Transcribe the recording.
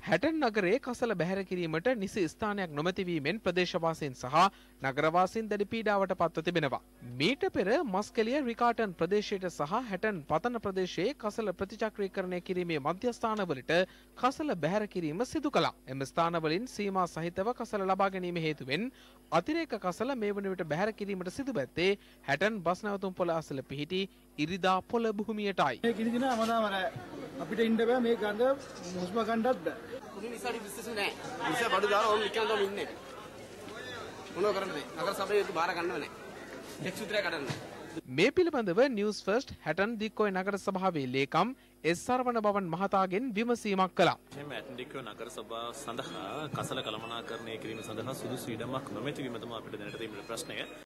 හැටන් නගරයේ කසල බැහැර කිරීමට නිසි ස්ථානයක් නොමැති වීමෙන් ප්‍රදේශවාසීන් සහ නගරවාසීන් දැඩි පීඩාවට පත්ව තිබෙනවා. මීට පෙර මස්කෙලිය රිකාටන් ප්‍රදේශයට සහ හැටන් පතන ප්‍රදේශයේ කසල ප්‍රතිචක්‍රීකරණය කිරීමේ මධ්‍යස්ථානවලට කසල බැහැර කිරීම සිදු කළා. එම ස්ථානවලින් සීමා සහිතව කසල ලබා ගැනීම හේතුවෙන් අතිරේක කසල මේ වන විට බැහැර කිරීමට සිදු බැත්තේ හැටන් බස් නැවතුම් පොළ අසල පිහිටි ඉරිදා පොළ භූමියටයි. අපිට ඉන්න බෑ මේ ගඳ මුස්ම ගන්නත් බෑ. උන් ඉස්සරි බිස්නස් නෑ. ඉස්ස බඩු දාලා ඕම් නිකන් තම ඉන්නේ. මොනව කරන්නද? නගර සභාවේ බාර ගන්නව නෑ. ටැක්ස් විතරයි කඩන්නේ. මේ පිළිබඳව නිවුස් ෆර්ස්ට් හැටන් දික්කොය නගර සභාවේ ලේකම් එස් සරවණ බවන් මහතාගෙන් විමසීමක් කළා. එහම හැටන් දික්කොය නගර සභාව සඳහා කසල කළමනාකරණය කිරීම සඳහා සුදුසු ඉඩමක් නොමැති වීම තමයි අපිට දැනට තියෙන ප්‍රශ්නය.